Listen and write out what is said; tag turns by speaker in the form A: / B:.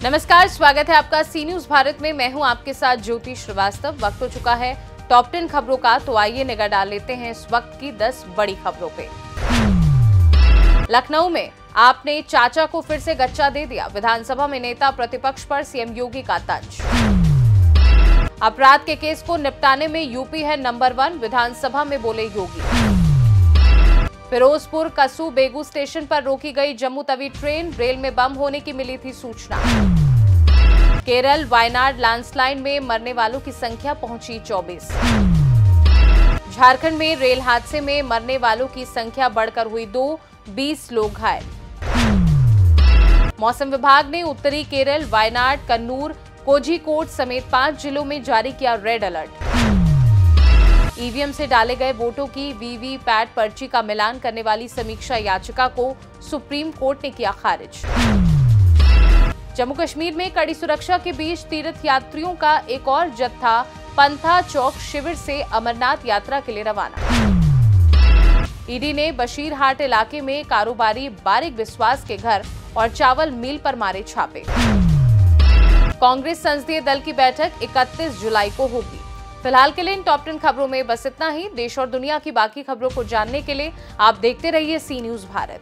A: नमस्कार, स्वागत है आपका सी न्यूज भारत में। मैं हूं आपके साथ ज्योति श्रीवास्तव। वक्त हो चुका है टॉप 10 खबरों का, तो आइए निगाह डाल लेते हैं इस वक्त की 10 बड़ी खबरों पे। लखनऊ में आपने चाचा को फिर से गच्चा दे दिया, विधानसभा में नेता प्रतिपक्ष पर सीएम योगी का तंज। अपराध के केस को निपटाने में यूपी है नंबर 1, विधानसभा में बोले योगी। फिरोजपुर कसू बेगू स्टेशन पर रोकी गई जम्मू तवी ट्रेन, रेल में बम होने की मिली थी सूचना। केरल वायनाड लैंडस्लाइड में मरने वालों की संख्या पहुंची 24। झारखंड में रेल हादसे में मरने वालों की संख्या बढ़कर हुई 2, 20 लोग घायल। मौसम विभाग ने उत्तरी केरल, वायनाड, कन्नूर, कोझिकोड समेत 5 जिलों में जारी किया रेड अलर्ट। ईवीएम से डाले गए वोटों की वीवीपैट पर्ची का मिलान करने वाली समीक्षा याचिका को सुप्रीम कोर्ट ने किया खारिज। जम्मू कश्मीर में कड़ी सुरक्षा के बीच तीर्थ यात्रियों का एक और जत्था पंथा चौक शिविर से अमरनाथ यात्रा के लिए रवाना। ईडी ने बशीरहाट इलाके में कारोबारी बारिक विश्वास के घर और चावल मिल पर मारे छापे। कांग्रेस संसदीय दल की बैठक 31 जुलाई को होगी। फिलहाल के लिए इन टॉप 10 खबरों में बस इतना ही। देश और दुनिया की बाकी खबरों को जानने के लिए आप देखते रहिए सी न्यूज भारत।